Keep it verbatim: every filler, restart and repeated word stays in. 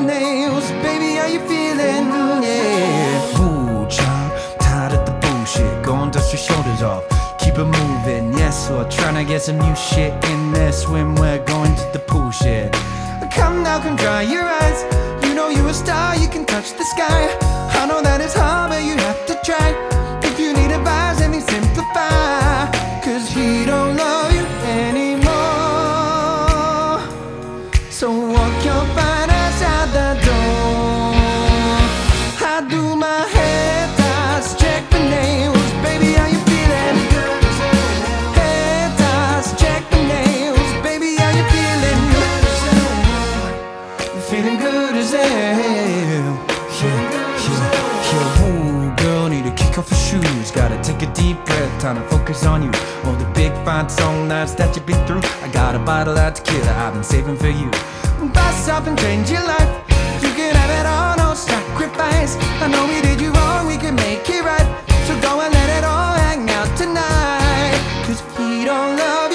nails. Baby, how you feeling? Yeah. Ooh, child, tired of the bullshit. Go and dust your shoulders off. Keep it moving, yes, or trying to get some new shit in there. Swimwear, going to the pool shit. Come now, come dry your eyes. You know you're a star, you can touch the sky. I know that it's hard, but you have to try. If you need advice, let me simplify. Cause he don't love you anymore. So walk your fine ass out the door. I do my hair toss, check the nails. Baby, how you feeling? Hair toss, check the nails. Baby, how you feeling? Feeling good as hell. Yeah, yeah, yeah. Ooh, girl, need to kick off your shoes. Gotta take a deep breath, time to focus on you. All the big fine song nights that you've been through. I got a bottle of tequila I've been saving for you. Bust up and change your life. You can have it all, no sacrifice. I know we did you wrong, we can make it right. So go and let it all hang out tonight. Cause he don't love